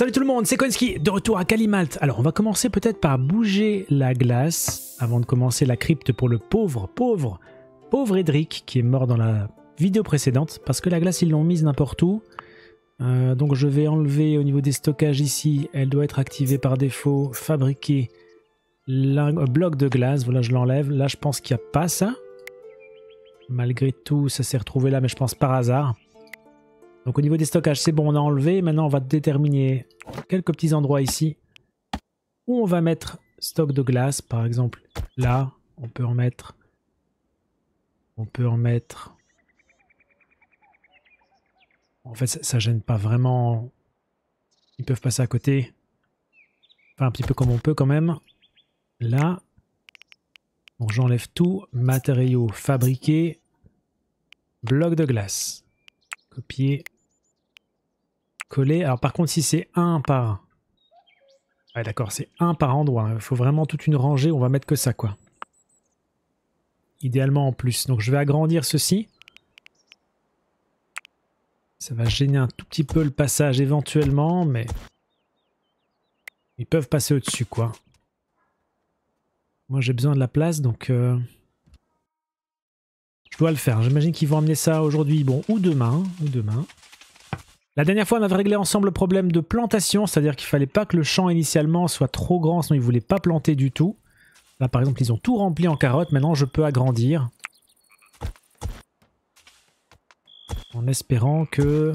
Salut tout le monde, c'est Konski, de retour à Kalimalt. Alors on va commencer peut-être par bouger la glace avant de commencer la crypte pour le pauvre Edric qui est mort dans la vidéo précédente parce que la glace ils l'ont mise n'importe où. Donc je vais enlever au niveau des stockages ici, elle doit être activée par défaut, fabriquer un bloc de glace, voilà je l'enlève. Là je pense qu'il n'y a pas ça. Malgré tout ça s'est retrouvé là mais je pense par hasard. Donc au niveau des stockages, c'est bon, on a enlevé. Maintenant, on va déterminer quelques petits endroits ici où on va mettre stock de glace. Par exemple, là, on peut en mettre. En fait, ça gêne pas vraiment. Ils peuvent passer à côté. Enfin, un petit peu comme on peut quand même. Là. Donc j'enlève tout. Matériaux fabriqués. Bloc de glace. Copier. Coller. Alors par contre si c'est un par... Ouais d'accord, c'est un par endroit. Il faut vraiment toute une rangée, on va mettre que ça quoi. Idéalement en plus. Donc je vais agrandir ceci. Ça va gêner un tout petit peu le passage éventuellement, mais... Ils peuvent passer au-dessus quoi. Moi j'ai besoin de la place donc... Je dois le faire. J'imagine qu'ils vont amener ça aujourd'hui, bon, ou demain. La dernière fois, on avait réglé ensemble le problème de plantation, c'est-à-dire qu'il fallait pas que le champ initialement soit trop grand, sinon ils voulaient pas planter du tout. Là, par exemple, ils ont tout rempli en carottes. Maintenant, je peux agrandir. En espérant que...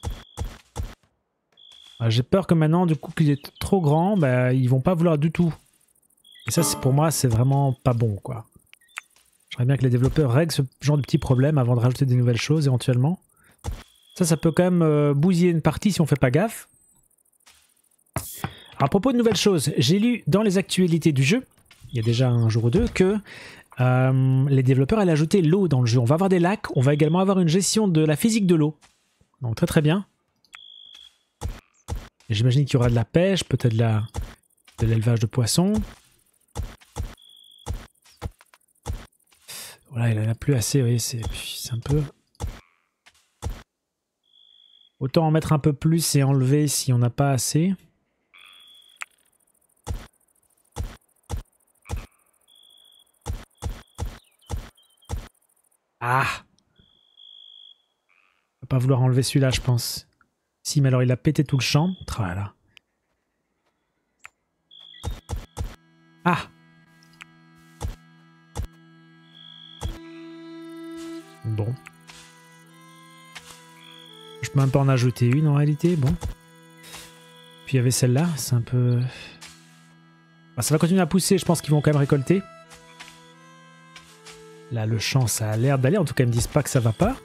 J'ai peur que maintenant, du coup, qu'il est trop grand, bah, ils vont pas vouloir du tout. Et ça, pour moi, c'est vraiment pas bon, quoi. J'aimerais bien que les développeurs règlent ce genre de petits problèmes avant de rajouter des nouvelles choses éventuellement. Ça peut quand même bousiller une partie si on fait pas gaffe. Alors, à propos de nouvelles choses, j'ai lu dans les actualités du jeu, il y a déjà un jour ou deux, que les développeurs allaient ajouter l'eau dans le jeu. On va avoir des lacs, on va également avoir une gestion de la physique de l'eau. Donc très très bien. J'imagine qu'il y aura de la pêche, peut-être de l'élevage de poissons. Voilà, il en a plus assez, oui, c'est un peu... Autant en mettre un peu plus et enlever si on n'a pas assez. Ah! On va pas vouloir enlever celui-là, je pense. Si, mais alors il a pété tout le champ. Voilà. Ah! Bon. Je peux même pas en ajouter une en réalité, bon. Puis il y avait celle-là, c'est un peu... Bah, ça va continuer à pousser, je pense qu'ils vont quand même récolter. Là, le champ, ça a l'air d'aller, en tout cas ils me disent pas que ça va pas.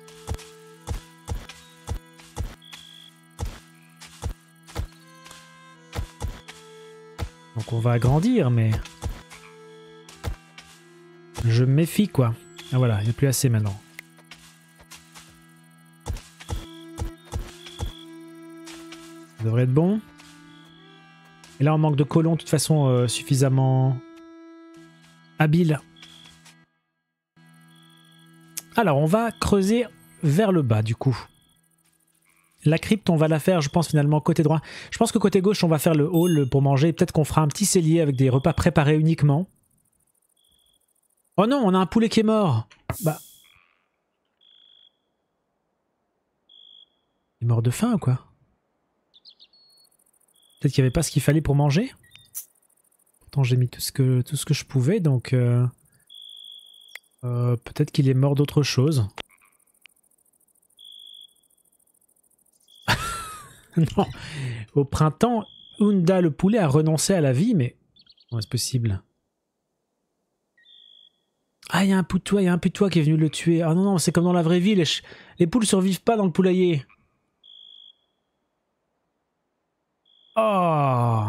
Donc on va agrandir, mais... Je me méfie, quoi. Ah voilà, il n'y a plus assez maintenant. Ça devrait être bon. Et là, on manque de colons, de toute façon, suffisamment habile. Alors, on va creuser vers le bas, du coup. La crypte, on va la faire, je pense, finalement, côté droit. Je pense que côté gauche, on va faire le hall pour manger. Peut-être qu'on fera un petit cellier avec des repas préparés uniquement. Oh non, on a un poulet qui est mort. Bah. Il est mort de faim ou quoi? Peut-être qu'il n'y avait pas ce qu'il fallait pour manger. Pourtant j'ai mis tout ce que je pouvais, donc peut-être qu'il est mort d'autre chose. Non. Au printemps, Unda le poulet a renoncé à la vie, mais comment est-ce possible? Ah, il y a un putois qui est venu le tuer. Ah non, non, c'est comme dans la vraie vie, les poules survivent pas dans le poulailler. Oh.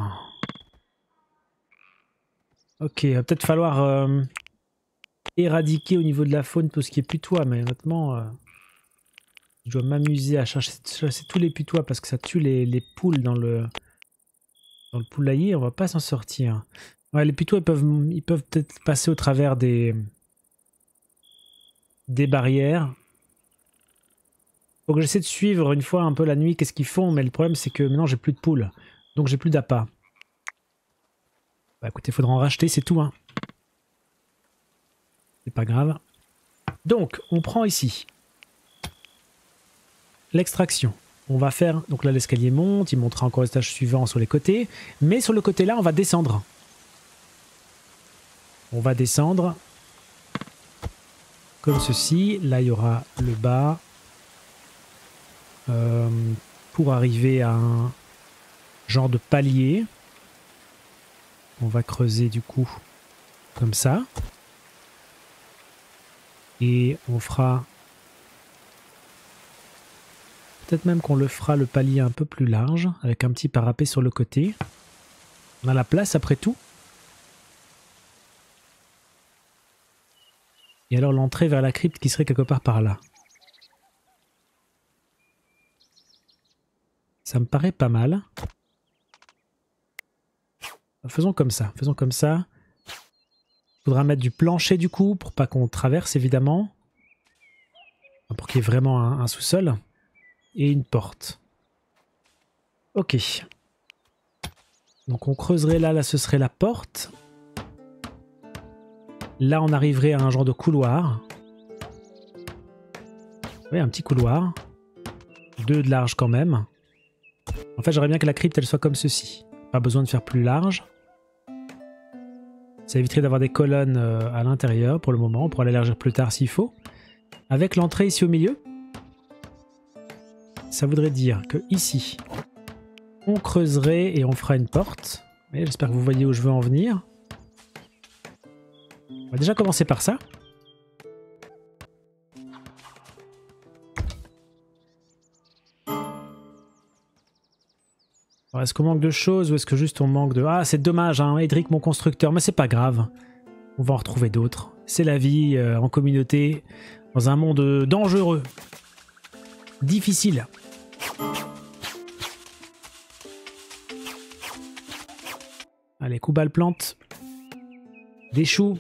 Ok, il va peut-être falloir éradiquer au niveau de la faune tout ce qui est putois, mais honnêtement, je dois m'amuser à chasser tous les putois parce que ça tue les poules dans le poulailler, on va pas s'en sortir. Ouais, les putois ils peuvent peut-être passer au travers des barrières. Faut que j'essaie de suivre une fois un peu la nuit qu'est-ce qu'ils font, mais le problème c'est que maintenant j'ai plus de poules. Donc j'ai plus d'appât. Bah écoutez, faudra en racheter, c'est tout, hein. C'est pas grave. Donc, on prend ici l'extraction. On va faire, donc là l'escalier monte, il montera encore le stage suivant sur les côtés. Mais sur le côté là, on va descendre. On va descendre comme ceci. Là, il y aura le bas. Pour arriver à un genre de palier. On va creuser du coup comme ça. Et on fera... Peut-être même qu'on le fera le palier un peu plus large, avec un petit parapet sur le côté. On a la place après tout. Et alors l'entrée vers la crypte qui serait quelque part par là. Ça me paraît pas mal. Faisons comme ça, faisons comme ça. Faudra mettre du plancher du coup, pour pas qu'on traverse évidemment. Pour qu'il y ait vraiment un sous-sol. Et une porte. Ok. Donc on creuserait là, là ce serait la porte. Là on arriverait à un genre de couloir. Oui, un petit couloir. 2 de large quand même. En fait j'aimerais bien que la crypte elle soit comme ceci. Pas besoin de faire plus large. Ça éviterait d'avoir des colonnes à l'intérieur pour le moment. On pourra l'élargir plus tard s'il faut. Avec l'entrée ici au milieu. Ça voudrait dire que ici, on creuserait et on fera une porte. J'espère que vous voyez où je veux en venir. On va déjà commencer par ça. Est-ce qu'on manque de choses ou est-ce que juste on manque de... Ah, c'est dommage, hein, Edric, mon constructeur, mais c'est pas grave. On va en retrouver d'autres. C'est la vie en communauté, dans un monde dangereux. Difficile. Allez, coup balle plante. Des choux.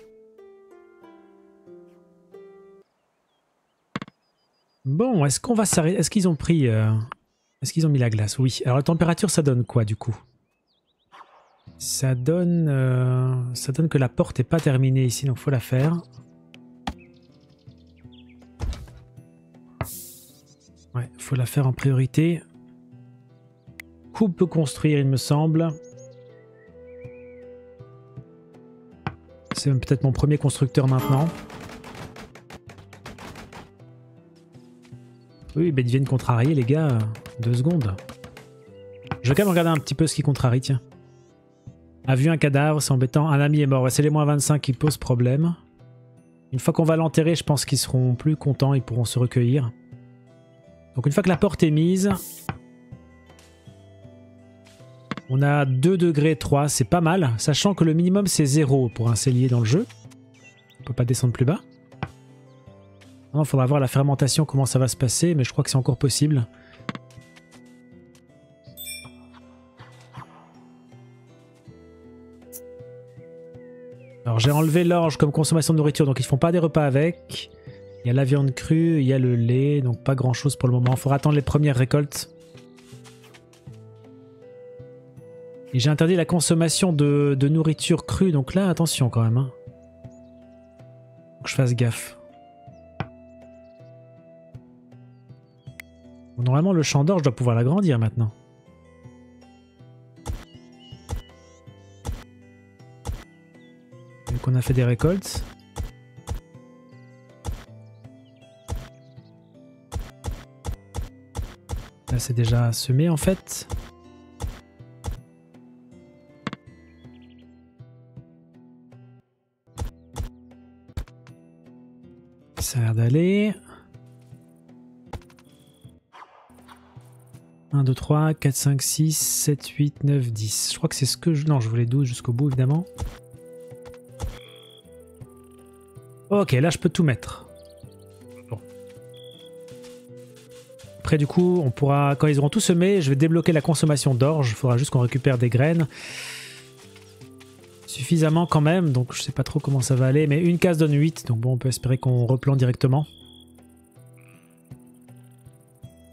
Bon, est-ce qu'on va s'arrêter? Est-ce qu'ils ont pris... Est-ce qu'ils ont mis la glace? Oui. Alors la température, ça donne quoi du coup? Ça donne que la porte n'est pas terminée ici, donc faut la faire. Ouais, faut la faire en priorité. Coupe peut construire, il me semble. C'est peut-être mon premier constructeur maintenant. Oui, ben ils viennent contrarier les gars. 2 secondes. Je vais quand même regarder un petit peu ce qui contrarie, tiens. A vu un cadavre, c'est embêtant. Un ami est mort. Ouais, c'est les -25 qui posent problème. Une fois qu'on va l'enterrer, je pense qu'ils seront plus contents, ils pourront se recueillir. Donc une fois que la porte est mise, on a 2 degrés 3, c'est pas mal, sachant que le minimum c'est 0 pour un cellier dans le jeu. On peut pas descendre plus bas. Il faudra voir la fermentation, comment ça va se passer, mais je crois que c'est encore possible. Alors j'ai enlevé l'orge comme consommation de nourriture, donc ils font pas des repas avec. Il y a la viande crue, il y a le lait, donc pas grand chose pour le moment. Il faudra attendre les premières récoltes. Et j'ai interdit la consommation de nourriture crue, donc là attention quand même. Hein. Faut que je fasse gaffe. Bon, normalement le champ d'orge doit pouvoir l'agrandir maintenant. Donc on a fait des récoltes. Là c'est déjà semé en fait. Ça a l'air d'aller. 1, 2, 3, 4, 5, 6, 7, 8, 9, 10. Je crois que c'est ce que je... Non, je voulais 12 jusqu'au bout évidemment. Ok, là je peux tout mettre. Bon. Après du coup, on pourra, quand ils auront tout semé, je vais débloquer la consommation d'orge. Il faudra juste qu'on récupère des graines. Suffisamment quand même, donc je sais pas trop comment ça va aller. Mais une case donne 8, donc bon, on peut espérer qu'on replante directement.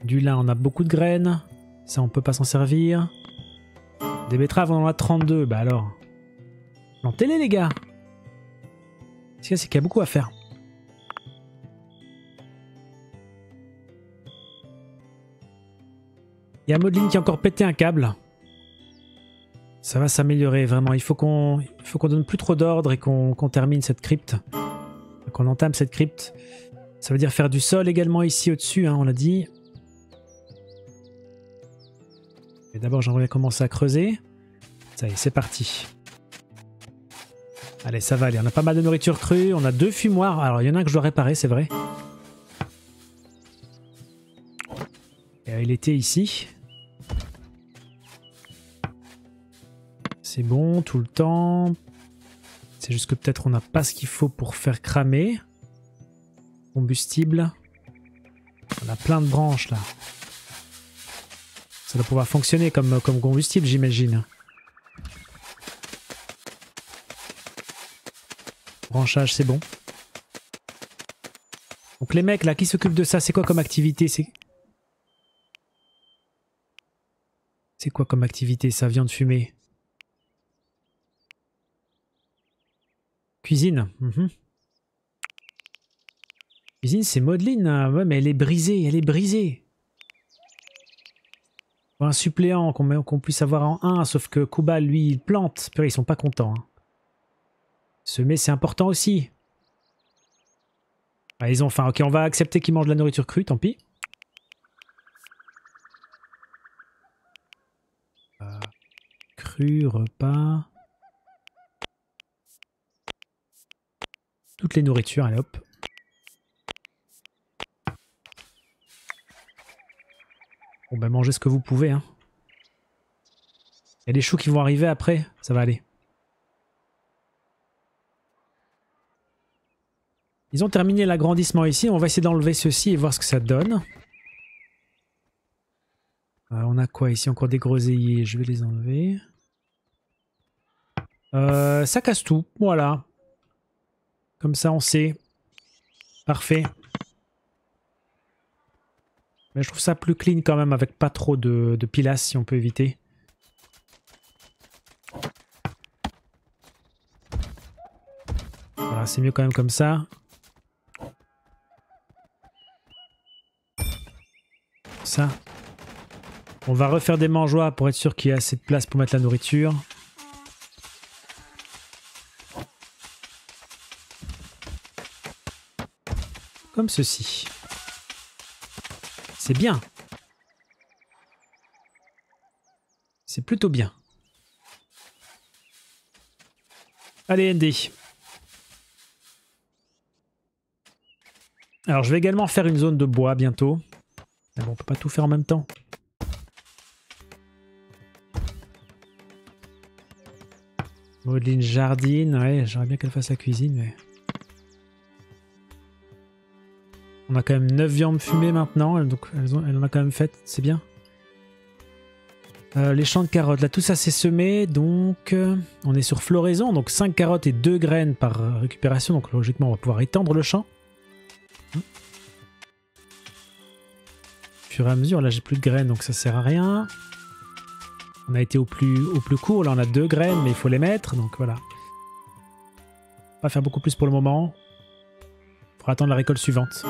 Du lin, on a beaucoup de graines. Ça, on peut pas s'en servir. Des betteraves, on en a 32. Bah alors. Plantez-les, les gars. Ce qu'il y a, c'est qu'il y a beaucoup à faire. Il y a Maudelyne qui a encore pété un câble. Ça va s'améliorer, vraiment. Il faut qu'on donne plus trop d'ordre et qu'on termine cette crypte. Qu'on entame cette crypte. Ça veut dire faire du sol également ici au-dessus, hein, on l'a dit. Et d'abord, j'aimerais commencer à creuser. Ça y est, c'est parti. Allez, ça va aller. On a pas mal de nourriture crue. On a 2 fumoirs. Alors, il y en a un que je dois réparer, c'est vrai. Et il était ici. C'est bon, tout le temps. C'est juste que peut-être on n'a pas ce qu'il faut pour faire cramer. Combustible. On a plein de branches, là. Ça doit pouvoir fonctionner comme combustible, j'imagine. Branchage, c'est bon. Donc les mecs là qui s'occupent de ça, c'est quoi comme activité? C'est quoi comme activité ça? Viande fumée. Cuisine. Cuisine, c'est Maudelyne. Ouais, mais elle est brisée, elle est brisée. Un suppléant qu'on puisse avoir en 1, sauf que Kuba, lui, il plante. Purée, ils sont pas contents. Hein. Semer, c'est important aussi. Ah, ils ont faim. Ok, on va accepter qu'ils mangent de la nourriture crue, tant pis. Cru, repas. Toutes les nourritures, allez hop. Bon ben mangez ce que vous pouvez. Hein. Il y a des choux qui vont arriver après, ça va aller. Ils ont terminé l'agrandissement ici, on va essayer d'enlever ceci et voir ce que ça donne. On a quoi ici? Encore des groseilliers, je vais les enlever. Ça casse tout, voilà. Comme ça on sait. Parfait. Mais je trouve ça plus clean quand même avec pas trop de pilasses si on peut éviter. Voilà, c'est mieux quand même comme ça. Ça. On va refaire des mangeoires pour être sûr qu'il y a assez de place pour mettre la nourriture. Comme ceci. C'est bien. C'est plutôt bien. Allez, ND. Alors, je vais également faire une zone de bois bientôt. Mais bon, on peut pas tout faire en même temps. Maudelyne jardine. Ouais, j'aimerais bien qu'elle fasse la cuisine, mais... On a quand même 9 viandes fumées maintenant, donc elle en a quand même fait, c'est bien. Les champs de carottes, là tout ça c'est semé, donc on est sur floraison, donc 5 carottes et 2 graines par récupération, donc logiquement on va pouvoir étendre le champ. Au fur et à mesure, là j'ai plus de graines donc ça sert à rien. On a été au plus court, là on a 2 graines mais il faut les mettre, donc voilà. On va pas faire beaucoup plus pour le moment. Il faudra attendre la récolte suivante.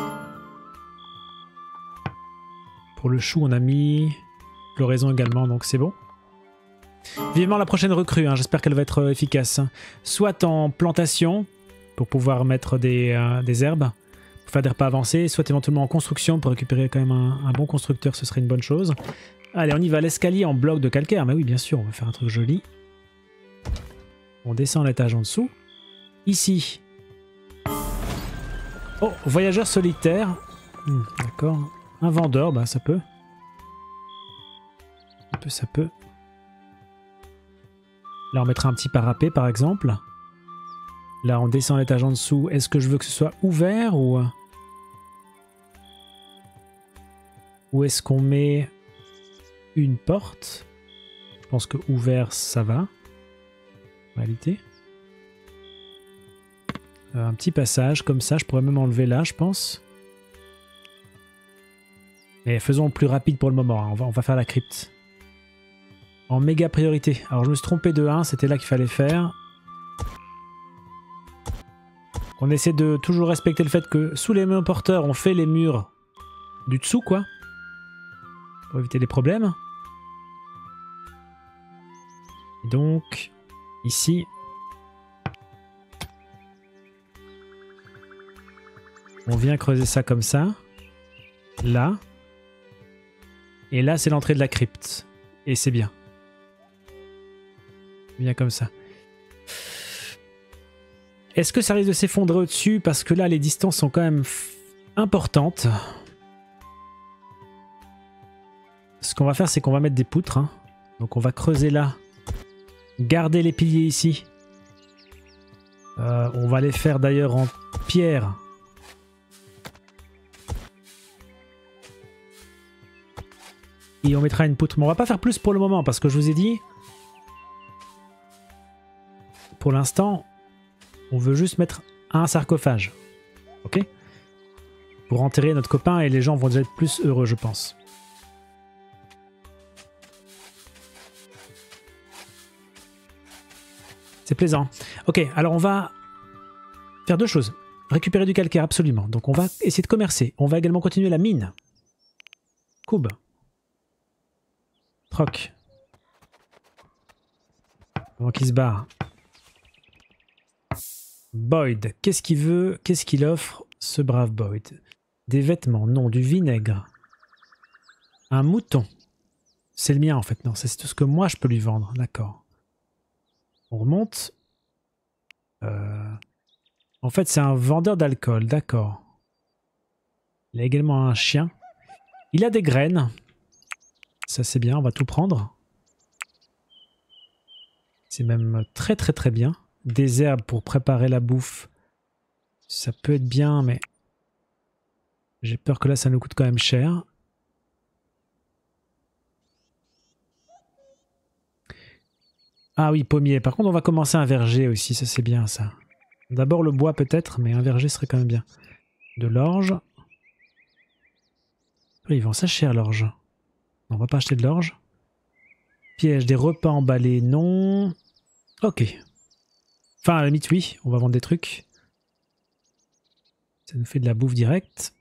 Pour le chou, on a mis floraison également, donc c'est bon. Vivement la prochaine recrue, hein, j'espère qu'elle va être efficace. Soit en plantation, pour pouvoir mettre des herbes, pour faire des repas avancés, soit éventuellement en construction, pour récupérer quand même un bon constructeur, ce serait une bonne chose. Allez, on y va, l'escalier en bloc de calcaire, mais oui, bien sûr, on va faire un truc joli. On descend l'étage en dessous. Ici. Oh, voyageur solitaire. D'accord. Un vendeur, bah ça peut. Ça peut. Là, on mettra un petit parapet, par exemple. Là, on descend l'étage en dessous. Est-ce que je veux que ce soit ouvert ou est-ce qu'on met une porte? Je pense que ouvert, ça va. En réalité. Un petit passage, comme ça. Je pourrais même enlever là, je pense. Mais faisons plus rapide pour le moment, hein. On va faire la crypte. En méga priorité. Alors je me suis trompé de 1, c'était là qu'il fallait faire. On essaie de toujours respecter le fait que sous les murs porteurs, on fait les murs du dessous, quoi. Pour éviter les problèmes. Et donc, ici... On vient creuser ça comme ça. Là. Et là, c'est l'entrée de la crypte. Et c'est bien. Bien comme ça. Est-ce que ça risque de s'effondrer au-dessus? Parce que là, les distances sont quand même importantes. Ce qu'on va faire, c'est qu'on va mettre des poutres. Hein. Donc on va creuser là. Garder les piliers ici. On va les faire d'ailleurs en pierre. Et on mettra une poutre. Mais on va pas faire plus pour le moment parce que je vous ai dit... Pour l'instant, on veut juste mettre un sarcophage. Ok? Pour enterrer notre copain et les gens vont déjà être plus heureux, je pense. C'est plaisant. Ok, alors on va faire deux choses. Récupérer du calcaire, absolument. Donc on va essayer de commercer. On va également continuer la mine. Coub. Troc. Avant qu'il se barre. Boyd. Qu'est-ce qu'il veut? Qu'est-ce qu'il offre, ce brave Boyd? Des vêtements, non. Du vinaigre. Un mouton. C'est le mien en fait. Non, c'est tout ce que moi je peux lui vendre. D'accord. On remonte. En fait, c'est un vendeur d'alcool. D'accord. Il a également un chien. Il a des graines. Ça, c'est bien. On va tout prendre. C'est même très, très, très bien. Des herbes pour préparer la bouffe. Ça peut être bien, mais... J'ai peur que là, ça nous coûte quand même cher. Ah oui, pommier. Par contre, on va commencer un verger aussi. Ça, c'est bien, ça. D'abord le bois, peut-être, mais un verger serait quand même bien. De l'orge. Ils vendent ça cher, l'orge. On va pas acheter de l'orge. Piège, des repas emballés, non. Ok. Enfin, à la limite, oui. On va vendre des trucs. Ça nous fait de la bouffe directe.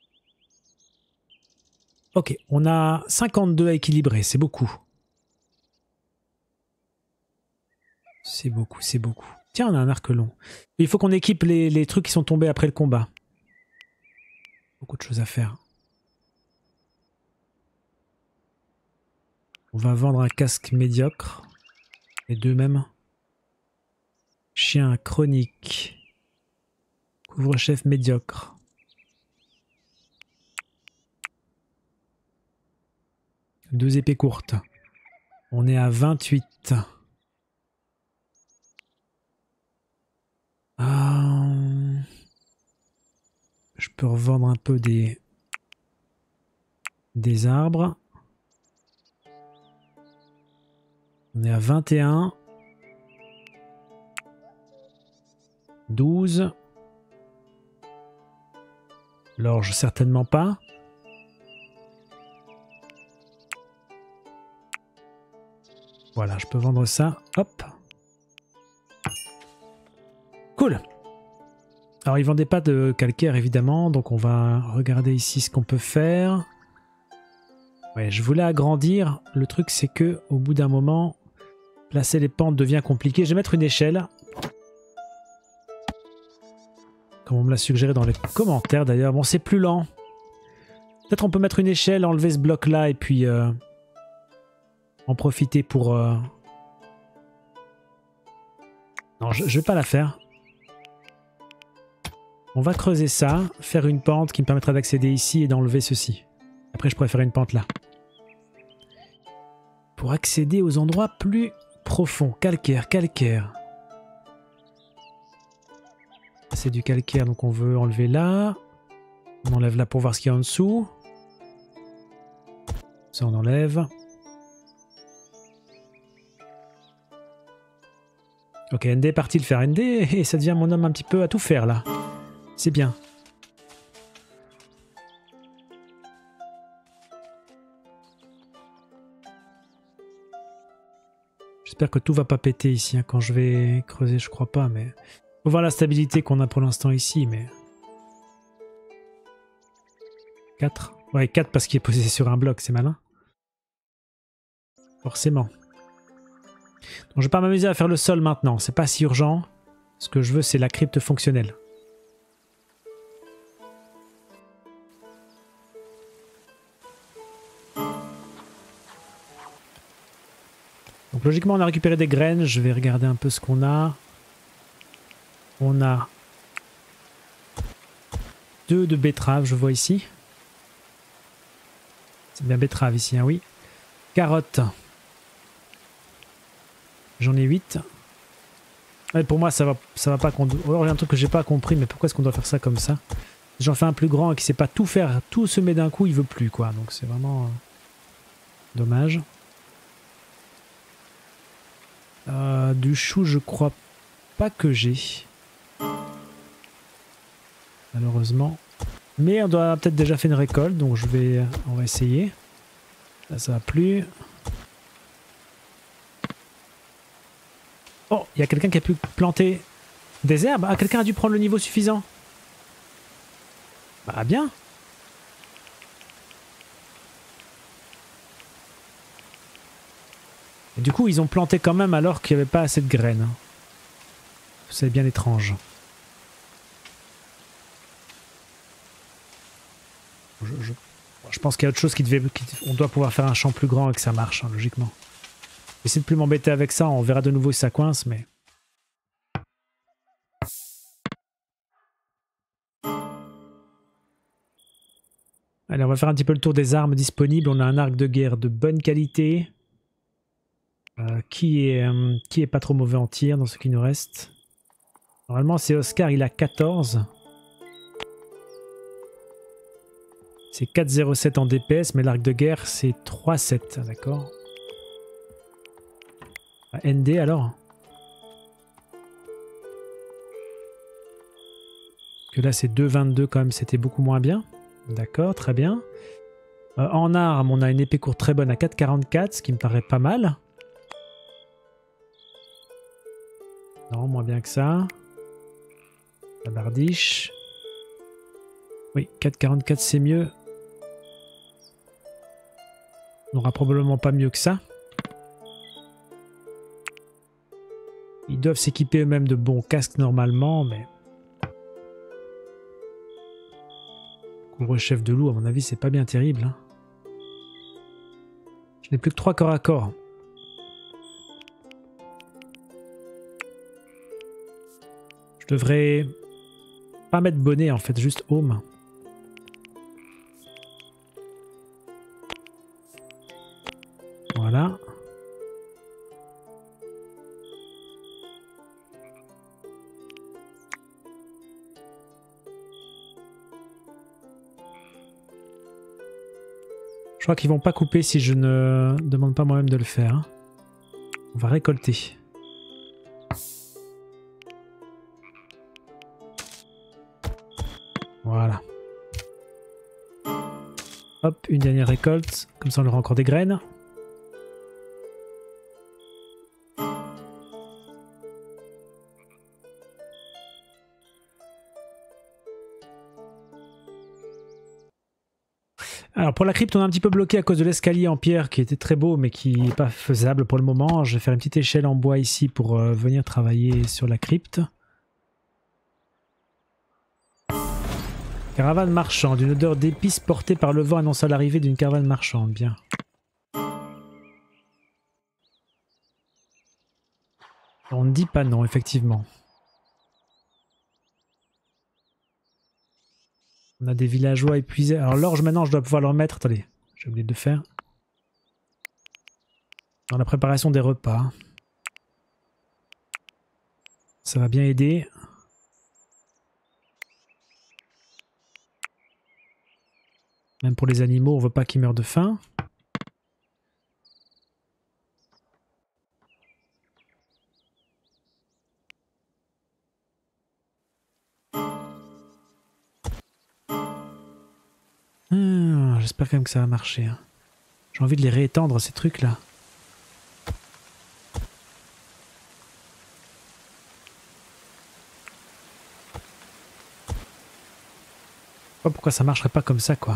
Ok, on a 52 à équilibrer. C'est beaucoup. C'est beaucoup, c'est beaucoup. Tiens, on a un arc long. Il faut qu'on équipe les trucs qui sont tombés après le combat. Beaucoup de choses à faire. On va vendre un casque médiocre. Les deux mêmes. Chien chronique. Couvre-chef médiocre. Deux épées courtes. On est à 28. Je peux revendre un peu des arbres. On est à 21. 12. L'orge, certainement pas. Voilà, je peux vendre ça. Hop. Cool. Alors, ils vendaient pas de calcaire, évidemment. Donc, on va regarder ici ce qu'on peut faire. Ouais, je voulais agrandir. Le truc, c'est que au bout d'un moment, placer les pentes devient compliqué. Je vais mettre une échelle. Comme on me l'a suggéré dans les commentaires, d'ailleurs. Bon, c'est plus lent. Peut-être on peut mettre une échelle, enlever ce bloc-là et puis en profiter pour... Non, je vais pas la faire. On va creuser ça, faire une pente qui me permettra d'accéder ici et d'enlever ceci. Après, je pourrais faire une pente là. Pour accéder aux endroits plus profonds. Calcaire, calcaire. C'est du calcaire, donc on veut enlever là. On enlève là pour voir ce qu'il y a en dessous. Ça, on enlève. Ok, ND est parti le faire. ND, et ça devient mon homme un petit peu à tout faire là. C'est bien. J'espère que tout va pas péter ici hein, quand je vais creuser, je crois pas, mais... Faut voir la stabilité qu'on a pour l'instant ici, mais... 4. Ouais, 4 parce qu'il est posé sur un bloc, c'est malin. Forcément. Donc je vais pas m'amuser à faire le sol maintenant, c'est pas si urgent. Ce que je veux, c'est la crypte fonctionnelle. Donc logiquement, on a récupéré des graines. Je vais regarder un peu ce qu'on a. On a 2 de betteraves, je vois ici. C'est bien betterave ici, hein, oui. Carottes. J'en ai 8. Ouais, pour moi, ça va pas conduire. Alors, il y a un truc que j'ai pas compris, mais pourquoi est-ce qu'on doit faire ça comme ça? J'en fais un plus grand et qui sait pas tout faire, tout semer d'un coup, il veut plus, quoi. Donc c'est vraiment dommage. Du chou, je crois pas que j'ai. Malheureusement. Mais on doit peut-être déjà fait une récolte, donc on va essayer. Là, ça va plus. Oh, il y a quelqu'un qui a pu planter des herbes. Ah, quelqu'un a dû prendre le niveau suffisant. Bah bien. Et du coup, ils ont planté quand même alors qu'il n'y avait pas assez de graines. C'est bien étrange. Je pense qu'il y a autre chose on doit pouvoir faire un champ plus grand et que ça marche, hein, logiquement. J'essaie de plus m'embêter avec ça, on verra de nouveau si ça coince, mais... Allez, on va faire un petit peu le tour des armes disponibles. On a un arc de guerre de bonne qualité. Qui est pas trop mauvais en tir dans ce qui nous reste. Normalement, c'est Oscar, il a 14. C'est 4,07 en DPS, mais l'arc de guerre, c'est 3,7. D'accord. ND alors. Que là, c'est 2,22 quand même, c'était beaucoup moins bien. D'accord, très bien. En arme, on a une épée courte très bonne à 4,44, ce qui me paraît pas mal. Non, moins bien que ça. La bardiche. Oui, 4,44 c'est mieux. On n'aura probablement pas mieux que ça. Ils doivent s'équiper eux-mêmes de bons casques normalement, mais... Couvre-chef de loup, à mon avis, c'est pas bien terrible. Hein. Je n'ai plus que 3 corps à corps. Je devrais pas mettre bonnet en fait, juste home. Voilà. Je crois qu'ils vont pas couper si je ne demande pas moi-même de le faire. Hein. On va récolter. Voilà. Hop, une dernière récolte. Comme ça on aura encore des graines. Alors pour la crypte, on est un petit peu bloqué à cause de l'escalier en pierre qui était très beau mais qui n'est pas faisable pour le moment. Je vais faire une petite échelle en bois ici pour venir travailler sur la crypte. Caravane marchande. Une odeur d'épices portée par le vent annonce l'arrivée d'une caravane marchande. Bien. On ne dit pas non, effectivement. On a des villageois épuisés. Alors l'orge maintenant, je dois pouvoir leur mettre... Attendez, j'ai oublié de le faire. Dans la préparation des repas. Ça va bien aider. Même pour les animaux, on veut pas qu'ils meurent de faim. J'espère quand même que ça va marcher. Hein. J'ai envie de les réétendre, ces trucs-là. pas pourquoi ça marcherait pas comme ça, quoi.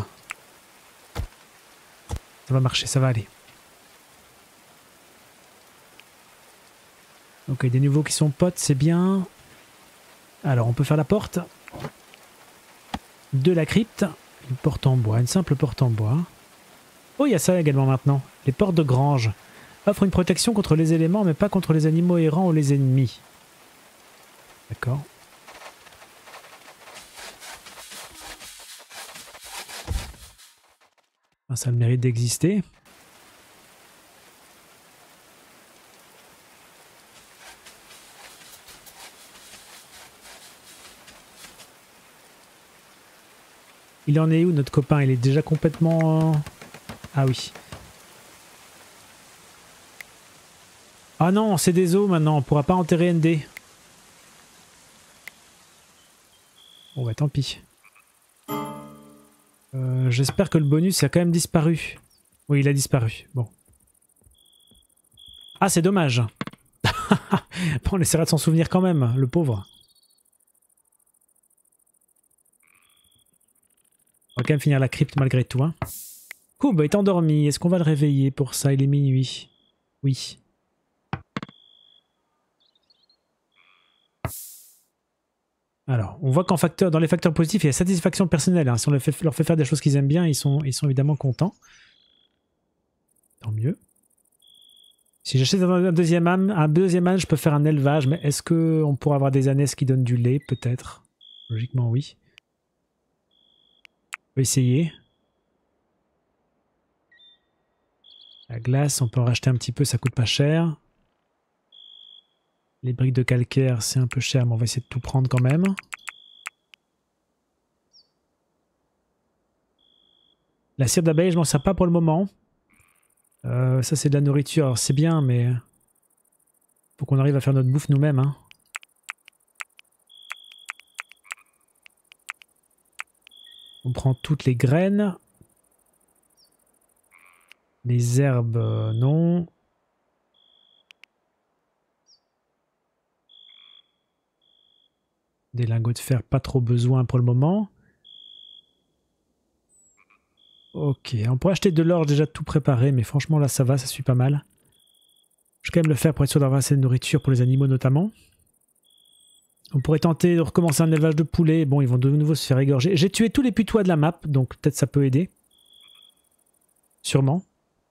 Ça va marcher, ça va aller. Ok, des nouveaux qui sont potes, c'est bien. Alors, on peut faire la porte de la crypte. Une porte en bois, une simple porte en bois. Oh, il y a ça également maintenant. Les portes de grange offrent une protection contre les éléments, mais pas contre les animaux errants ou les ennemis. D'accord. Ah, ça a le mérite d'exister. Il en est où notre copain? Il est déjà complètement... Ah oui. Ah non, c'est des os maintenant, on pourra pas enterrer ND. Bon bah tant pis. J'espère que le bonus a quand même disparu. Oui, il a disparu. Bon. Ah, c'est dommage. Bon, on essaiera de s'en souvenir quand même, le pauvre. On va quand même finir la crypte malgré tout. Hein. Koub est endormi. Est-ce qu'on va le réveiller pour ça? Il est minuit. Oui. Alors, on voit qu'en facteur, dans les facteurs positifs, il y a satisfaction personnelle. Hein. Si on leur fait faire des choses qu'ils aiment bien, ils sont évidemment contents. Tant mieux. Si j'achète un deuxième âne, je peux faire un élevage, mais est-ce qu'on pourra avoir des ânesses qui donnent du lait? Peut-être. Logiquement, oui. On peut essayer. La glace, on peut en racheter un petit peu, ça coûte pas cher. Les briques de calcaire, c'est un peu cher, mais on va essayer de tout prendre quand même. La cire d'abeille, je m'en sers pas pour le moment. Ça, c'est de la nourriture. C'est bien, mais... faut qu'on arrive à faire notre bouffe nous-mêmes. Hein. On prend toutes les graines. Les herbes, non. Des lingots de fer, pas trop besoin pour le moment. Ok, on pourrait acheter de l'or déjà tout préparé, mais franchement là ça va, ça suit pas mal. Je vais quand même le faire pour être sûr d'avoir assez de nourriture pour les animaux notamment. On pourrait tenter de recommencer un élevage de poulets. Bon, ils vont de nouveau se faire égorger. J'ai tué tous les putois de la map, donc peut-être ça peut aider. Sûrement.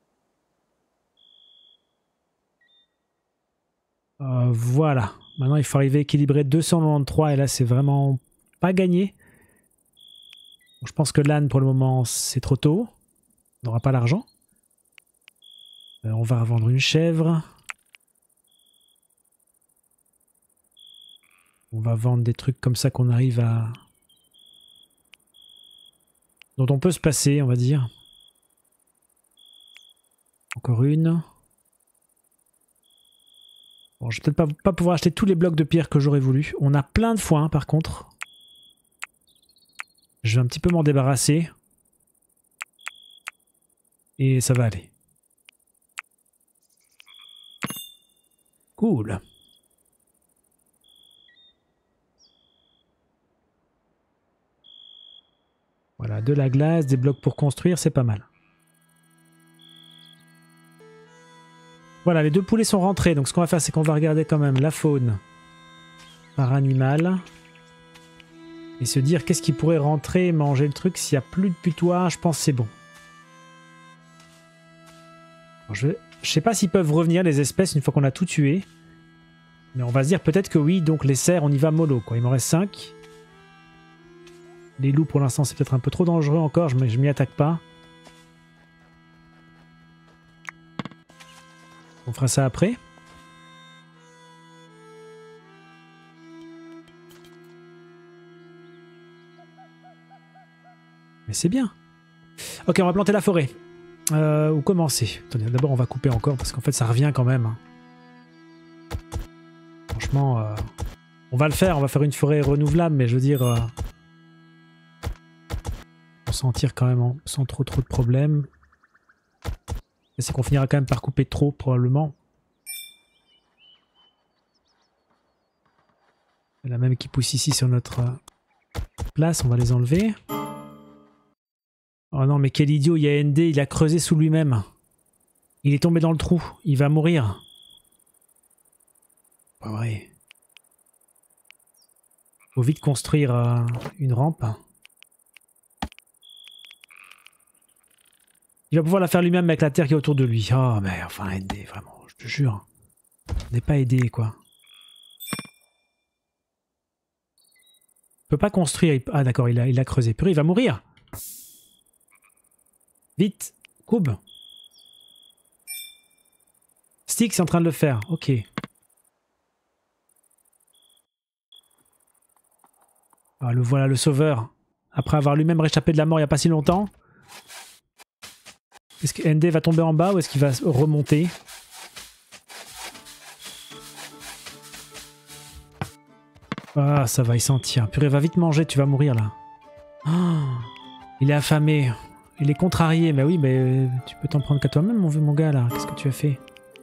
Voilà. Maintenant, il faut arriver à équilibrer 293 et là, c'est vraiment pas gagné. Je pense que l'âne, pour le moment, c'est trop tôt. On n'aura pas l'argent. On va revendre une chèvre. On va vendre des trucs comme ça qu'on arrive à... dont on peut se passer, on va dire. Encore une. Bon, je vais peut-être pas pouvoir acheter tous les blocs de pierre que j'aurais voulu. On a plein de foin, par contre. Je vais un petit peu m'en débarrasser. Et ça va aller. Cool. Voilà, de la glace, des blocs pour construire, c'est pas mal. Voilà, les deux poulets sont rentrés. Donc ce qu'on va faire, c'est qu'on va regarder quand même la faune par animal. Et se dire qu'est-ce qui pourrait rentrer et manger le truc. S'il n'y a plus de putois, je pense que c'est bon. Alors, je sais pas s'ils peuvent revenir les espèces une fois qu'on a tout tué. Mais on va se dire peut-être que oui. Donc les cerfs, on y va mollo, quoi. Il m'en reste 5. Les loups, pour l'instant, c'est peut-être un peu trop dangereux encore. Je m'y attaque pas. On fera ça après. Mais c'est bien. Ok, on va planter la forêt. Ou commencer. Attendez, d'abord, on va couper encore parce qu'en fait, ça revient quand même. Franchement, on va le faire. On va faire une forêt renouvelable, mais je veux dire... on s'en tire quand même sans trop de problèmes. C'est qu'on finira quand même par couper trop, probablement. Il y en a même qui poussent ici sur notre place. On va les enlever. Oh non, mais quel idiot, il y a ND, il a creusé sous lui-même. Il est tombé dans le trou, il va mourir. Pas vrai. Faut vite construire une rampe. Il va pouvoir la faire lui-même avec la terre qui est autour de lui. Oh mais enfin ND, vraiment, je te jure. On n'est pas aidé quoi. Il peut pas construire. Ah d'accord, il a creusé. Purée, il va mourir. Vite, coupe. Stick, c'est en train de le faire. Ok. Ah, le voilà, le sauveur. Après avoir lui-même réchappé de la mort il n'y a pas si longtemps. Est-ce que ND va tomber en bas ou est-ce qu'il va remonter? Ah, ça va, il s'en tient. Purée, va vite manger, tu vas mourir là. Oh, il est affamé. Il est contrarié. Mais oui, mais tu peux t'en prendre qu'à toi-même, mon gars là. Qu'est-ce que tu as fait?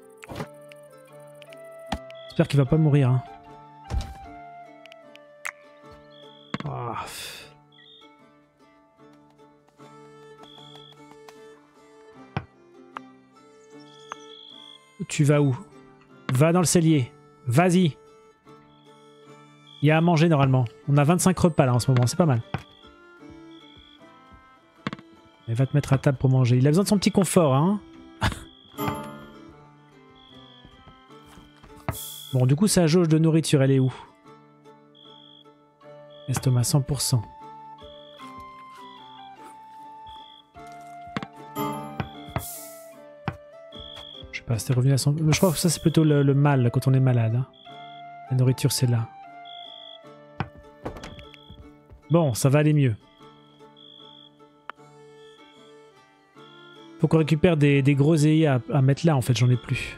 J'espère qu'il va pas mourir. Hein. Oh. Tu vas où? Va dans le cellier. Vas-y. Il y a à manger normalement. On a 25 repas là en ce moment, c'est pas mal. Il va te mettre à table pour manger. Il a besoin de son petit confort, hein. Bon, du coup, sa jauge de nourriture, elle est où? Estomac 100%. Je sais pas, c'était revenu à 100... Je crois que ça, c'est plutôt le mal quand on est malade. Hein. La nourriture, c'est là. Bon, ça va aller mieux. Faut qu'on récupère des groseilliers à mettre là, en fait, j'en ai plus.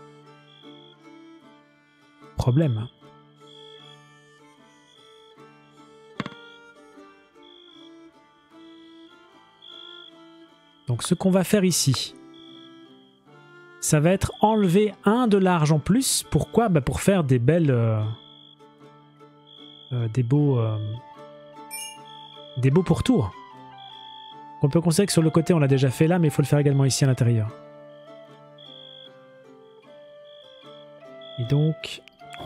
Problème. Donc ce qu'on va faire ici, ça va être enlever un de l'argent en plus. Pourquoi? Bah pour faire des belles... des beaux pourtours. On peut considérer que sur le côté on l'a déjà fait là, mais il faut le faire également ici à l'intérieur. Et donc...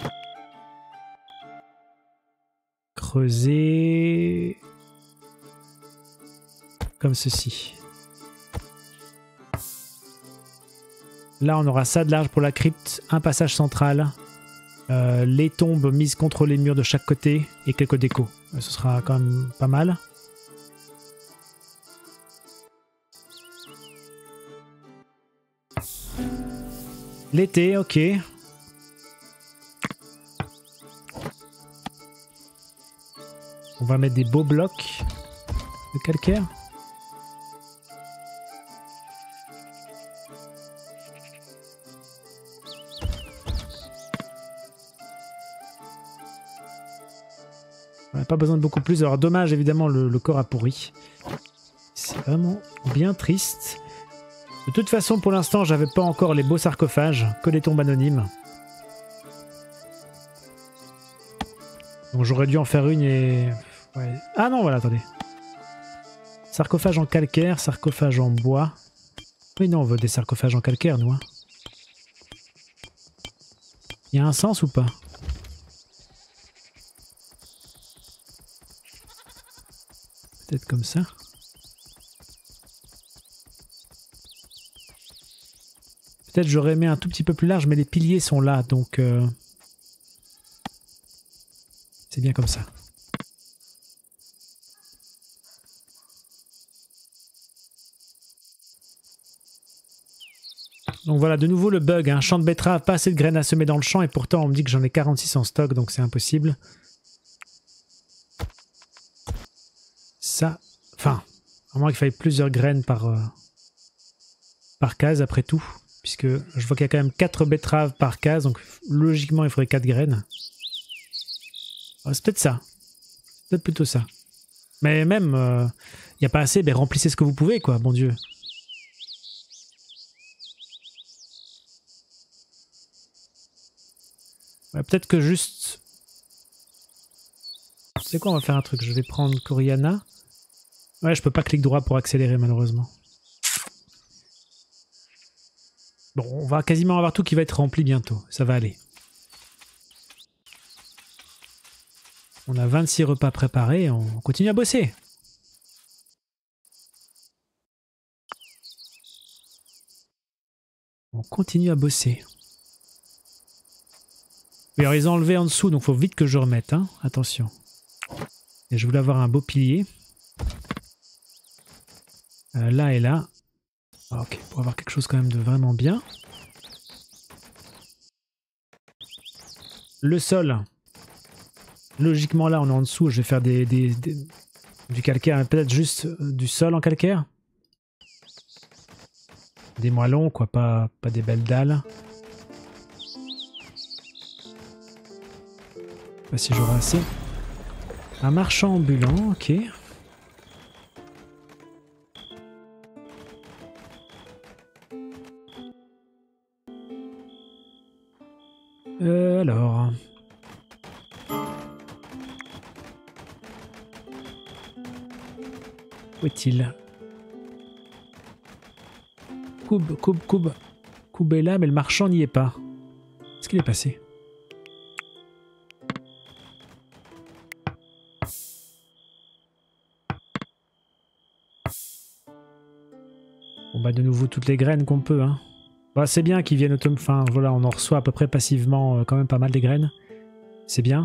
creuser... comme ceci. Là on aura ça de large pour la crypte, un passage central, les tombes mises contre les murs de chaque côté et quelques décos. Ce sera quand même pas mal. L'été, ok. On va mettre des beaux blocs de calcaire. On n'a pas besoin de beaucoup plus. Alors dommage, évidemment, le corps a pourri. C'est vraiment bien triste. De toute façon, pour l'instant, j'avais pas encore les beaux sarcophages, que les tombes anonymes. Donc j'aurais dû en faire une et... Ouais. Ah non, voilà, attendez. Sarcophage en calcaire, sarcophage en bois. Oui, non, on veut des sarcophages en calcaire, nous. Hein. Il y a un sens ou pas? Peut-être comme ça. Peut-être j'aurais aimé un tout petit peu plus large, mais les piliers sont là, donc... c'est bien comme ça. Donc voilà, de nouveau le bug, un champ de betterave, pas assez de graines à semer dans le champ, et pourtant on me dit que j'en ai 46 en stock, donc c'est impossible. Ça, enfin, à moins qu'il faille plusieurs graines par case après tout, puisque je vois qu'il y a quand même 4 betteraves par case, donc logiquement il faudrait 4 graines. C'est peut-être ça, c'est peut-être plutôt ça. Mais même, il n'y a pas assez, ben remplissez ce que vous pouvez, quoi, bon Dieu. Ouais, peut-être que juste... C'est quoi, on va faire un truc, je vais prendre Coriana. Ouais, je peux pas clic droit pour accélérer malheureusement. Bon, on va quasiment avoir tout qui va être rempli bientôt. Ça va aller. On a 26 repas préparés. On continue à bosser. On continue à bosser. Oui, alors ils ont enlevé en dessous, donc faut vite que je remette. Hein. Attention. Et je voulais avoir un beau pilier. Là et là. Ok, pour avoir quelque chose quand même de vraiment bien. Le sol. Logiquement là on est en dessous, je vais faire du calcaire, peut-être juste du sol en calcaire. Des moellons quoi, pas des belles dalles. Je sais pas si j'aurai assez. Un marchand ambulant, ok. Alors... Où est-il? Koub est là, mais le marchand n'y est pas. Est-ce qu'il est passé? Bon bah de nouveau toutes les graines qu'on peut, hein. Bah, c'est bien qu'ils viennent enfin voilà, on en reçoit à peu près passivement quand même pas mal des graines. C'est bien.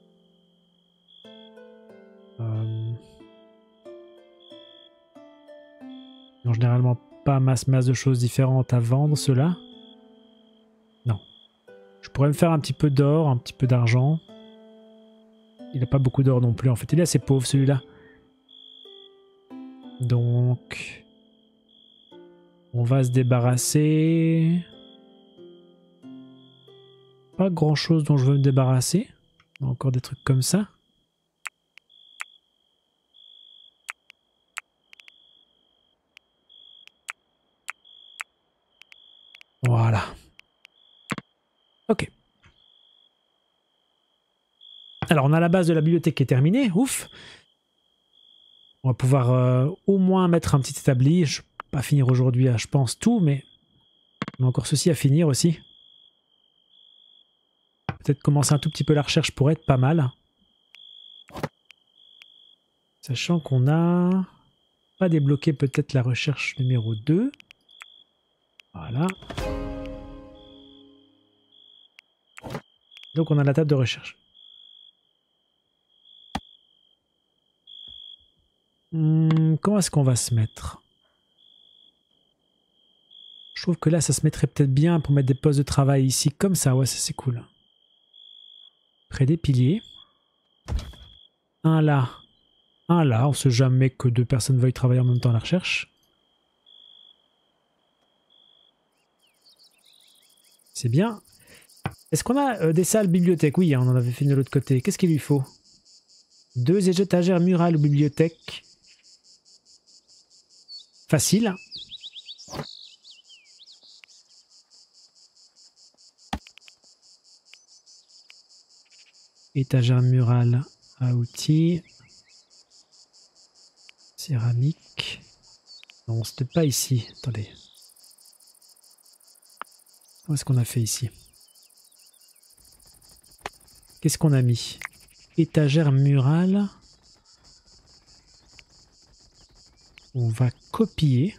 Ils ont généralement pas masse de choses différentes à vendre, ceux-là. Non. Je pourrais me faire un petit peu d'or, un petit peu d'argent. Il n'a pas beaucoup d'or non plus en fait. Il est assez pauvre celui-là. Donc... On va se débarrasser... Pas grand chose dont je veux me débarrasser. Encore des trucs comme ça. Voilà. Ok. Alors on a la base de la bibliothèque qui est terminée. Ouf. On va pouvoir au moins mettre un petit établi. Je ne vais pas finir aujourd'hui, je pense, tout, mais on a encore ceci à finir aussi. Peut-être commencer un tout petit peu la recherche pourrait être pas mal. Sachant qu'on n'a pas débloqué peut-être la recherche numéro 2. Voilà. Donc on a la table de recherche. Comment est-ce qu'on va se mettre? Je trouve que là ça se mettrait peut-être bien pour mettre des postes de travail ici comme ça. Ouais, ça c'est cool. Près des piliers. Un là. Un là. On sait jamais que deux personnes veuillent travailler en même temps à la recherche. C'est bien. Est-ce qu'on a des salles bibliothèques? Oui, on en avait fait de l'autre côté. Qu'est-ce qu'il lui faut? 2 étagères murales ou bibliothèque. Facile. Étagère murale à outils. Céramique. Non, c'est peut-être pas ici. Attendez. Où est-ce qu'on a fait ici? Qu'est-ce qu'on a mis? Étagère murale. On va copier.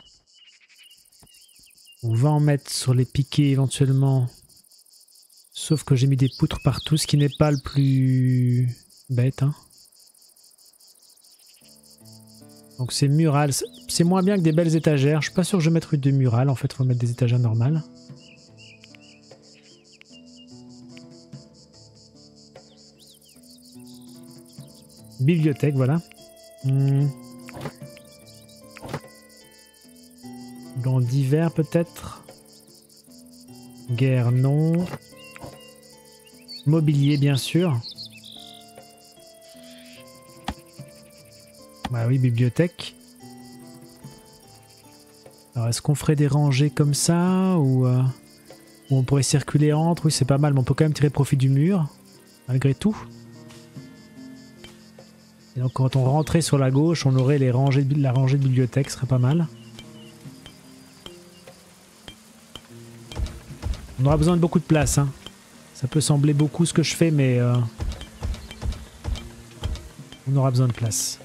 On va en mettre sur les piquets éventuellement. Sauf que j'ai mis des poutres partout, ce qui n'est pas le plus bête. Hein. Donc c'est mural. C'est moins bien que des belles étagères. Je suis pas sûr que je vais mettre des murales. En fait, il faut mettre des étagères normales. Bibliothèque, voilà. Dans divers peut-être. Guerre, non. Mobilier, bien sûr. Bah oui, bibliothèque. Alors, est-ce qu'on ferait des rangées comme ça ou on pourrait circuler entre? Oui, c'est pas mal, mais on peut quand même tirer profit du mur, malgré tout. Sinon, quand on rentrait sur la gauche, on aurait la rangée de bibliothèque, ce serait pas mal. On aura besoin de beaucoup de place. Hein. Ça peut sembler beaucoup ce que je fais, mais on aura besoin de place.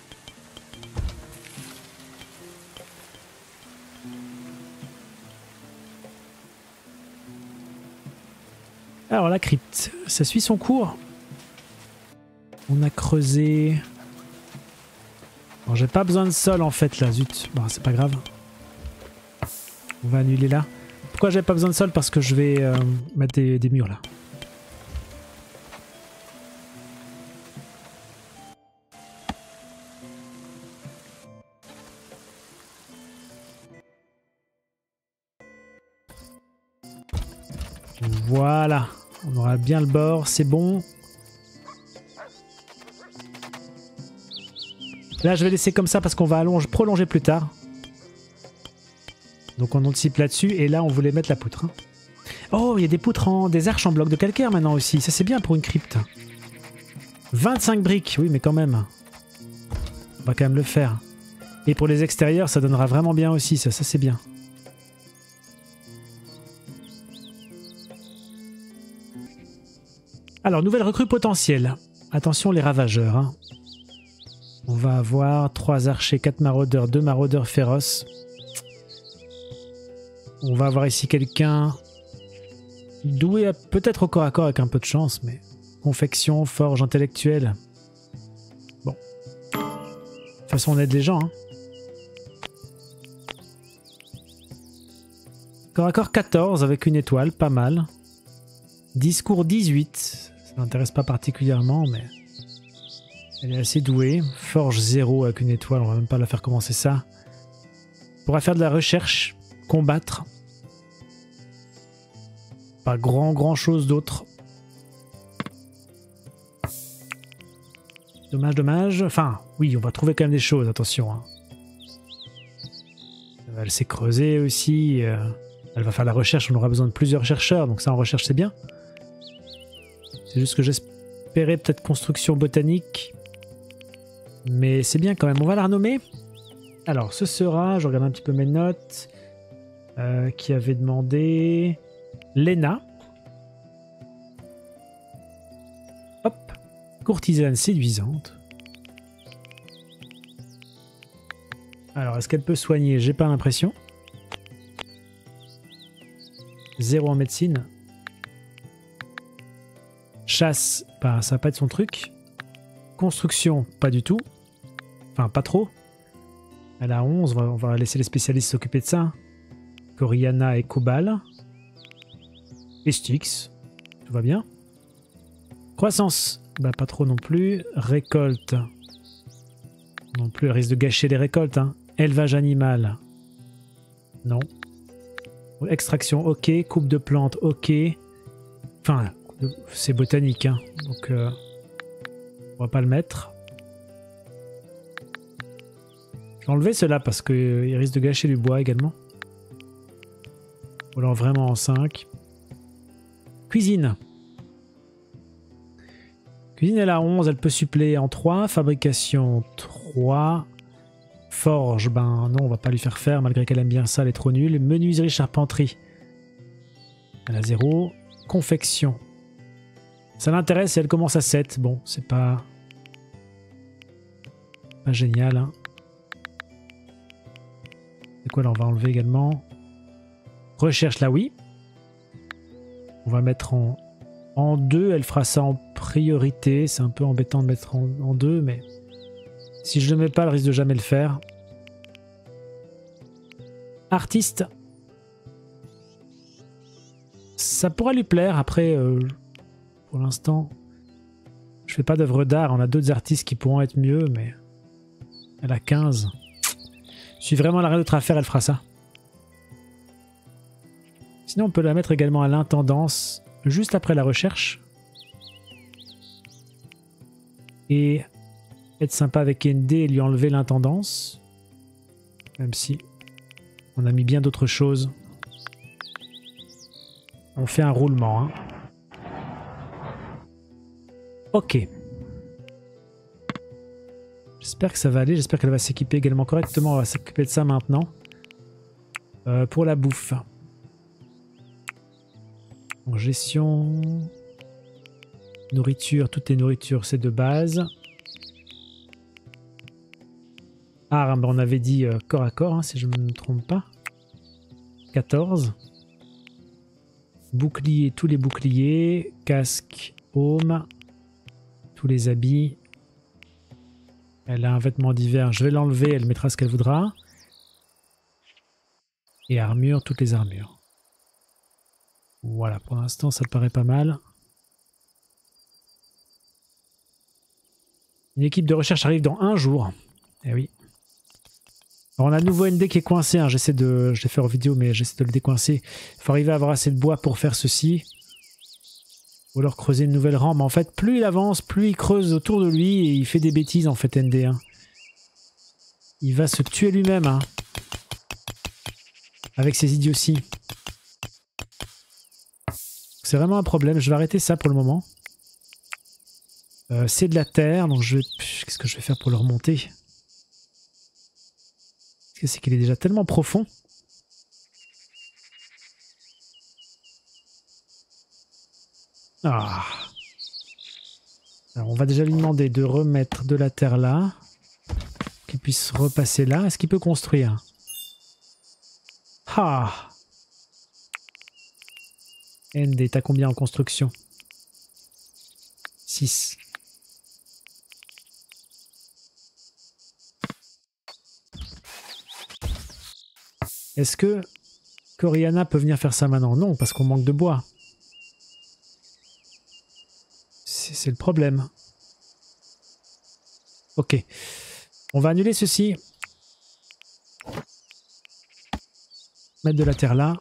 Alors la crypte, ça suit son cours. On a creusé... Bon, j'ai pas besoin de sol en fait là, zut. Bon, c'est pas grave. On va annuler là. Pourquoi j'ai pas besoin de sol? Parce que je vais mettre des murs là. Voilà. On aura bien le bord, c'est bon. Là, je vais laisser comme ça parce qu'on va prolonger plus tard. Donc on anticipe là-dessus. Et là, on voulait mettre la poutre. Hein. Oh, il y a des poutres des arches en bloc de calcaire maintenant aussi. Ça, c'est bien pour une crypte. 25 briques. Oui, mais quand même. On va quand même le faire. Et pour les extérieurs, ça donnera vraiment bien aussi. Ça c'est bien. Alors, nouvelle recrue potentielle. Attention les ravageurs. Hein. On va avoir 3 archers, 4 maraudeurs, 2 maraudeurs féroces. On va avoir ici quelqu'un doué peut-être au corps à corps avec un peu de chance, mais confection, forge intellectuelle. Bon. De toute façon, on aide les gens. Hein. Corps à corps 14 avec une étoile, pas mal. Discours 18, ça m'intéresse pas particulièrement, mais elle est assez douée. Forge 0 avec une étoile, on va même pas la faire commencer ça. On pourra faire de la recherche, combattre. Pas grand chose d'autre. Dommage. Enfin, oui, on va trouver quand même des choses, attention. Hein. Elle s'est creusée aussi. Elle va faire la recherche, on aura besoin de plusieurs chercheurs, donc ça en recherche c'est bien. C'est juste que j'espérais peut-être construction botanique. Mais c'est bien quand même. On va la renommer. Alors, ce sera, je regarde un petit peu mes notes, qui avait demandé Lena. Hop. Courtisane séduisante. Alors, est-ce qu'elle peut soigner? J'ai pas l'impression. 0 en médecine. Chasse, bah, ça va pas être son truc. Construction, pas du tout. Enfin, pas trop. Elle a 11, on va laisser les spécialistes s'occuper de ça. Coriana et Cobal. Et Styx, tout va bien. Croissance, bah pas trop non plus. Récolte, non plus, elle risque de gâcher les récoltes. Hein. Élevage animal, non. Extraction, ok. Coupe de plantes, ok. Enfin, c'est botanique, hein. Donc on va pas le mettre. Je vais enlever cela parce qu'il risque de gâcher du bois également. Ou alors vraiment en 5. Cuisine. Cuisine, elle a 11, elle peut suppléer en 3. Fabrication, 3. Forge, ben non, on va pas lui faire malgré qu'elle aime bien ça, elle est trop nulle. Menuiserie, charpenterie. Elle a 0. Confection. Ça l'intéresse et elle commence à 7. Bon, c'est pas génial. Hein. C'est quoi là, on va enlever également. Recherche là, oui. On va mettre en 2. Elle fera ça en priorité. C'est un peu embêtant de mettre en 2, mais si je ne le mets pas, elle risque de jamais le faire. Artiste. Ça pourrait lui plaire. Après, pour l'instant, je fais pas d'œuvre d'art. On a d'autres artistes qui pourront être mieux, mais elle a 15. Si vraiment elle n'a rien d'autre à faire, elle fera ça. Sinon, on peut la mettre également à l'intendance, juste après la recherche. Et être sympa avec ND et lui enlever l'intendance. Même si on a mis bien d'autres choses. On fait un roulement. Hein. Ok. J'espère que ça va aller, j'espère qu'elle va s'équiper également correctement. On va s'occuper de ça maintenant. Pour la bouffe. En gestion... Nourriture, toutes les nourritures, c'est de base. Armes, on avait dit corps à corps, hein, si je ne me trompe pas. 14. Bouclier, tous les boucliers. Casque, aume. Tous les habits. Elle a un vêtement d'hiver, je vais l'enlever, elle mettra ce qu'elle voudra. Et armure, toutes les armures. Voilà, pour l'instant ça paraît pas mal. Une équipe de recherche arrive dans 1 jour. Eh oui. Alors on a un nouveau ND qui est coincé, hein. Je l'ai fait en vidéo mais j'essaie de le décoincer. Il faut arriver à avoir assez de bois pour faire ceci. Ou alors creuser une nouvelle rampe. Mais en fait, plus il avance, plus il creuse autour de lui et il fait des bêtises en fait, ND. Hein. Il va se tuer lui-même. Hein. Avec ses idioties. C'est vraiment un problème. Je vais arrêter ça pour le moment. C'est de la terre, donc je vais... Qu'est-ce que je vais faire pour le remonter? C'est qu'il est déjà tellement profond. Ah. Alors on va déjà lui demander de remettre de la terre là. Qu'il puisse repasser là. Est-ce qu'il peut construire? Ah. ND, t'as combien en construction? 6. Est-ce que Coriana peut venir faire ça maintenant? Non, parce qu'on manque de bois. C'est le problème. Ok. On va annuler ceci. Mettre de la terre là.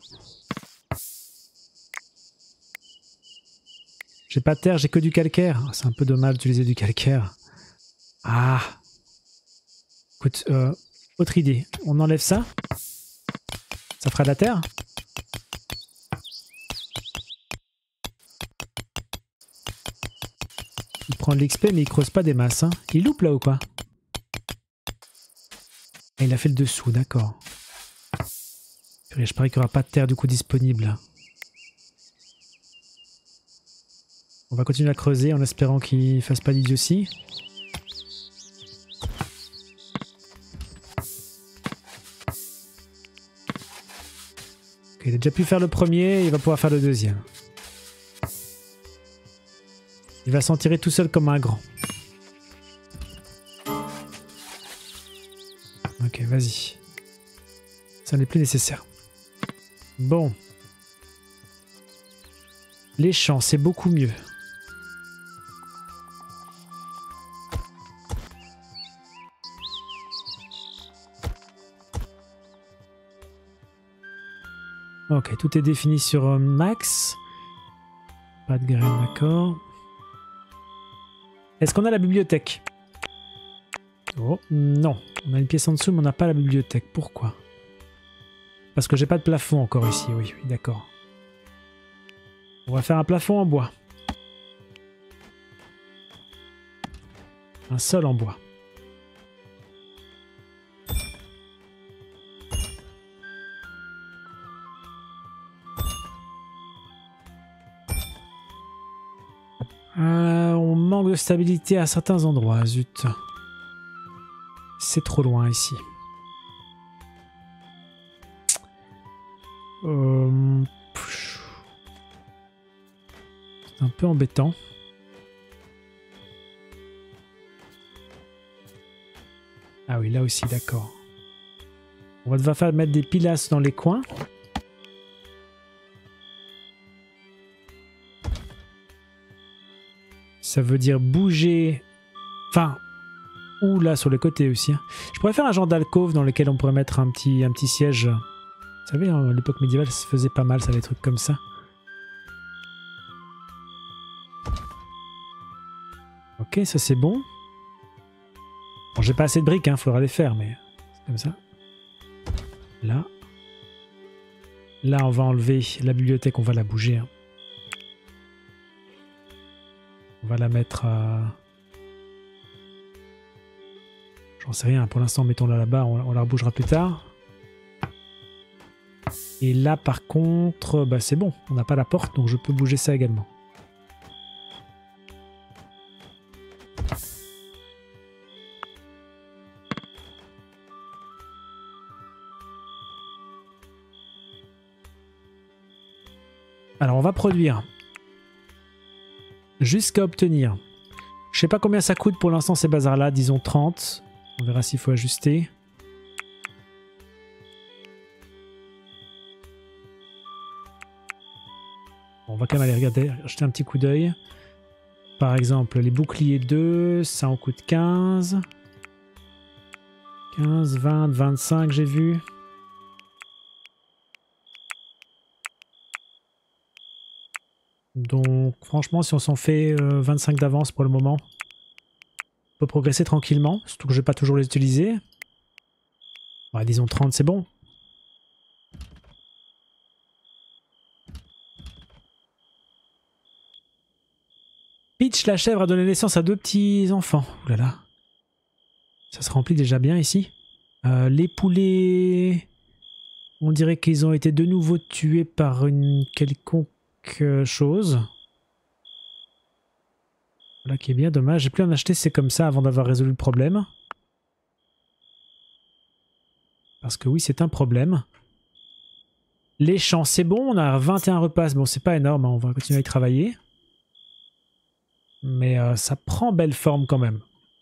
J'ai pas de terre, j'ai que du calcaire. C'est un peu dommage d'utiliser du calcaire. Ah. Écoute, autre idée. On enlève ça. Ça fera de la terre. Il prend de l'XP mais il creuse pas des masses. Hein. Il loupe là ou quoi? Et il a fait le dessous, d'accord. Je parie qu'il n'y aura pas de terre du coup disponible. On va continuer à creuser en espérant qu'il fasse pas d'idiotie. Ok, il a déjà pu faire le premier, il va pouvoir faire le deuxième. Il va s'en tirer tout seul comme un grand. Ok, vas-y. Ça n'est plus nécessaire. Bon. Les champs, c'est beaucoup mieux. Ok, tout est défini sur max. Pas de graines, d'accord. Est-ce qu'on a la bibliothèque? Oh, non. On a une pièce en dessous, mais on n'a pas la bibliothèque. Pourquoi? Parce que j'ai pas de plafond encore ici. Oui, oui, d'accord. On va faire un plafond en bois. Un sol en bois. On manque de stabilité à certains endroits, zut. C'est trop loin ici. C'est un peu embêtant. Ah oui, là aussi, d'accord. On va devoir mettre des pilastres dans les coins. Ça veut dire bouger... Enfin, ou là, sur le côté aussi. Hein. Je pourrais faire un genre d'alcôve dans lequel on pourrait mettre un petit siège. Vous savez, à l'époque médiévale, ça se faisait pas mal, ça, des trucs comme ça. Ok, ça c'est bon. Bon, j'ai pas assez de briques, hein, faudra les faire, mais c'est comme ça. Là. Là, on va enlever la bibliothèque, on va la bouger. Hein. On va la mettre J'en sais rien, pour l'instant mettons-la là-bas, on la rebougera plus tard. Et là par contre, bah c'est bon, on n'a pas la porte donc je peux bouger ça également. Alors on va produire jusqu'à obtenir. Je sais pas combien ça coûte pour l'instant ces bazars là, disons 30. On verra s'il faut ajuster. Bon, on va quand même aller regarder, jeter un petit coup d'œil. Par exemple les boucliers 2, ça en coûte 15. 15, 20, 25 j'ai vu. Donc franchement si on s'en fait 25 d'avance pour le moment, on peut progresser tranquillement, surtout que je vais pas toujours les utiliser. Ouais, disons 30 c'est bon. Peach la chèvre a donné naissance à 2 petits enfants. Ouh là là. Ça se remplit déjà bien ici. Les poulets, on dirait qu'ils ont été de nouveau tués par une quelconque chose. Voilà qui est bien dommage. J'ai pu en acheter, c'est comme ça avant d'avoir résolu le problème. Parce que oui, c'est un problème. Les champs, c'est bon, on a 21 repas. Bon, c'est pas énorme, hein, on va continuer à y travailler. Mais ça prend belle forme quand même.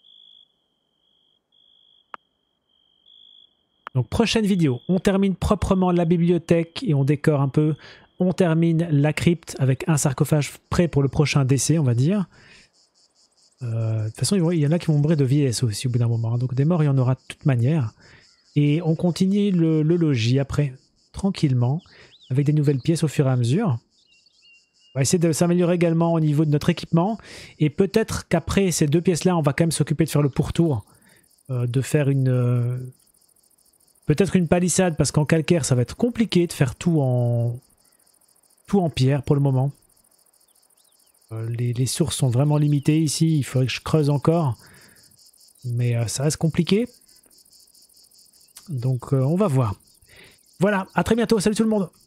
Donc prochaine vidéo, on termine proprement la bibliothèque et on décore un peu. On termine la crypte avec un sarcophage prêt pour le prochain décès, on va dire. De toute façon, il y en a qui vont mourir de vieillesse aussi au bout d'un moment. Donc des morts, il y en aura de toute manière. Et on continue le logis après, tranquillement, avec des nouvelles pièces au fur et à mesure. On va essayer de s'améliorer également au niveau de notre équipement. Et peut-être qu'après ces 2 pièces-là, on va quand même s'occuper de faire le pourtour. De faire une... peut-être une palissade, parce qu'en calcaire, ça va être compliqué de faire tout en pierre pour le moment. Les sources sont vraiment limitées ici, il faudrait que je creuse encore. Mais ça reste compliqué. Donc on va voir. Voilà, à très bientôt, salut tout le monde!